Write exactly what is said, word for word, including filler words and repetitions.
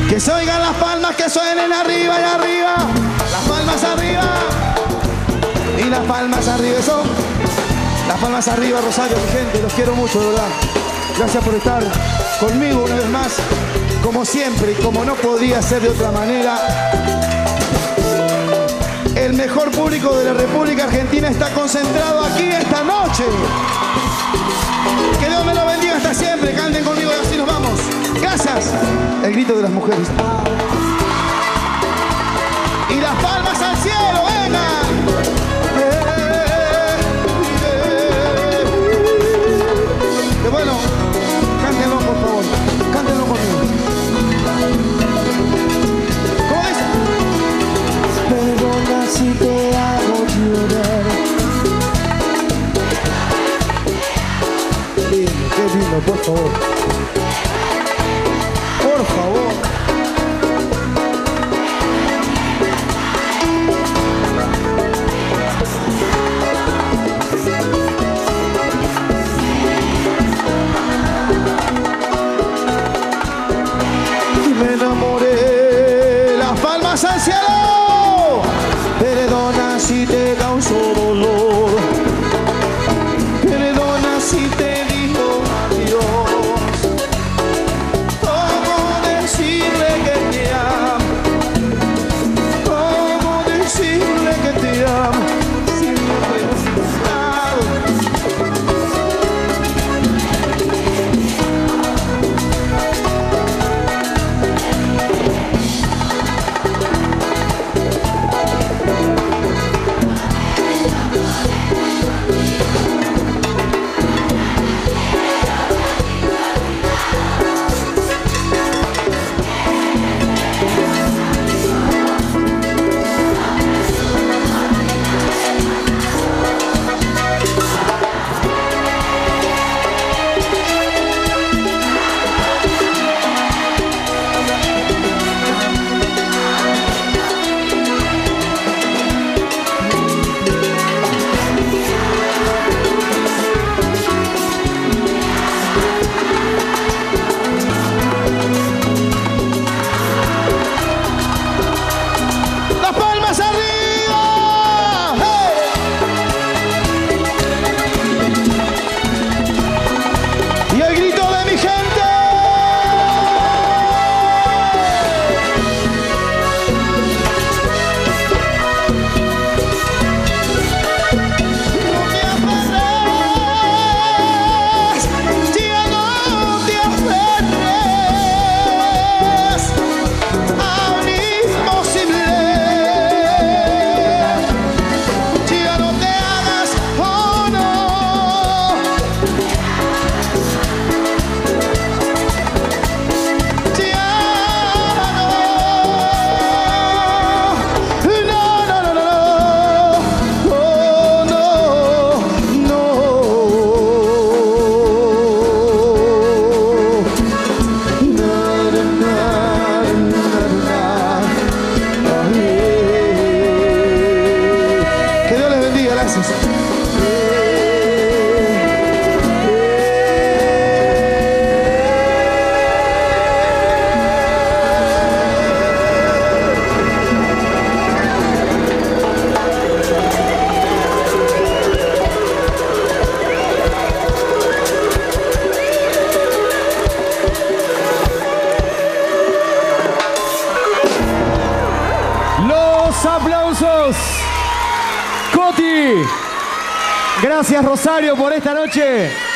Que se oigan las palmas, que suenen arriba y arriba. Las palmas arriba. Y las palmas arriba, eso. Las palmas arriba, Rosario, mi gente, los quiero mucho, de verdad. Gracias por estar conmigo una vez más. Como siempre y como no podría ser de otra manera, el mejor público de la República Argentina está concentrado aquí esta noche. Que Dios me lo bendiga hasta siempre. Canten conmigo y así nos vamos. Gracias. El grito de las mujeres. Y las palmas al cielo, vengan. Que bueno, cántenlo por favor. Cántenlo conmigo. ¿Cómo es? Perdona si te hago llorar. Qué lindo, qué lindo, por favor. Por favor. Y me enamoré. Las palmas al cielo. Perdona si te causó dolor. Perdona si te digo adiós. ¿Cómo decirle que te amo? ¿Cómo decirle que te amo? Si me he preguntado. Aplausos. Coti. Gracias, Rosario, por esta noche.